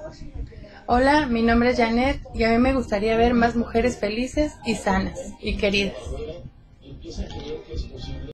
Hola, mi nombre es Janet y a mí me gustaría ver más mujeres felices y sanas y queridas.